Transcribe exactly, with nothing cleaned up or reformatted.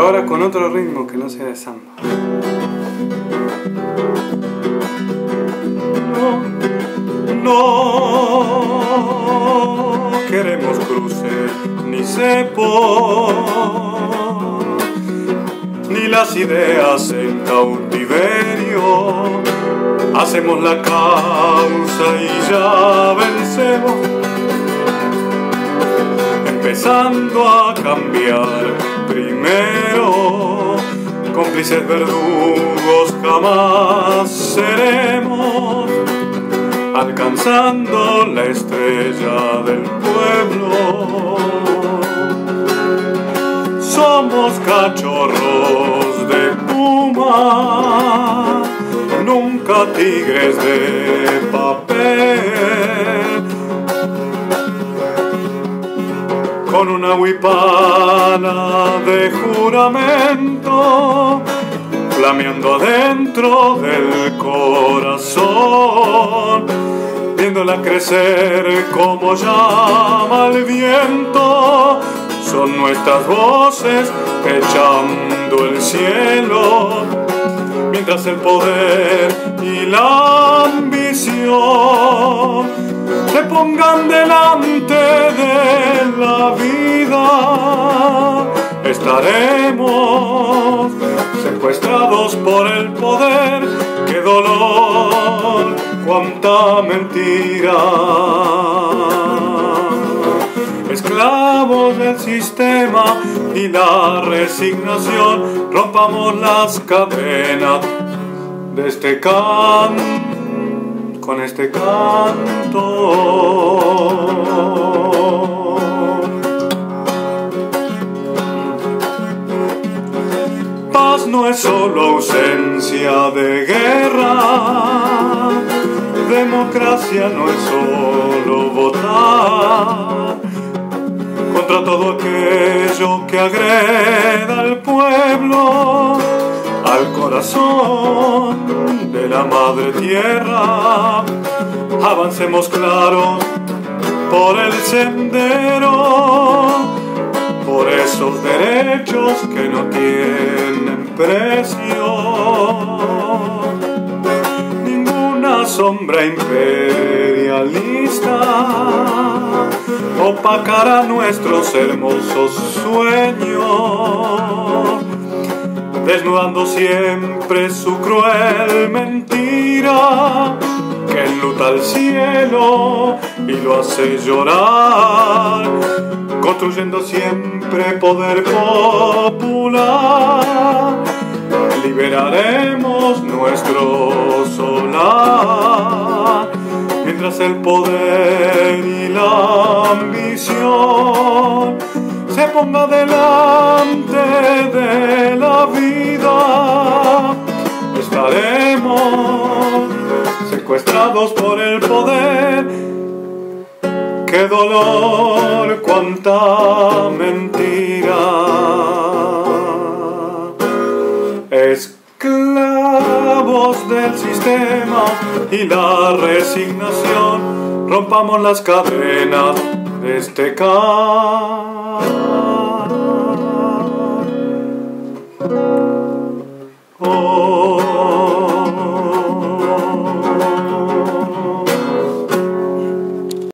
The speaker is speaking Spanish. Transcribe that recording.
ahora con otro ritmo que no sea de samba. No, no queremos cruces ni cepo, ni las ideas en cautiverio. Hacemos la causa y ya vencemos, empezando a cambiar primero. Cómplices verdugos jamás seremos, alcanzando la estrella del pueblo. Somos cachorros de puma, nunca tigres de papel. Con una huipala de juramento flameando adentro del corazón, viéndola crecer como llama el viento. Son nuestras voces echando el cielo, mientras el poder y la ambición se pongan delante de la vida. Estaremos secuestrados por el poder. ¡Qué dolor! ¡Cuánta mentira! Esclavos del sistema y la resignación, rompamos las cadenas de este can, con este canto. Paz no es solo ausencia de guerra, democracia no es solo votar contra todo aquello que agreda al pueblo, al corazón de la madre tierra. Avancemos claro por el sendero, por esos derechos que no tienen precio. Ninguna sombra imperialista opacará nuestros hermosos sueños, desnudando siempre su cruel mentira, que enluta al cielo y lo hace llorar, construyendo siempre poder popular. Liberaremos nuestro solar, mientras el poder y la ambición se ponga delante de la vida. Estaremos secuestrados por el poder. ¡Qué dolor! ¡Cuánta mentira! Esclavos del sistema y la resignación, rompamos las cadenas de este can. Oh.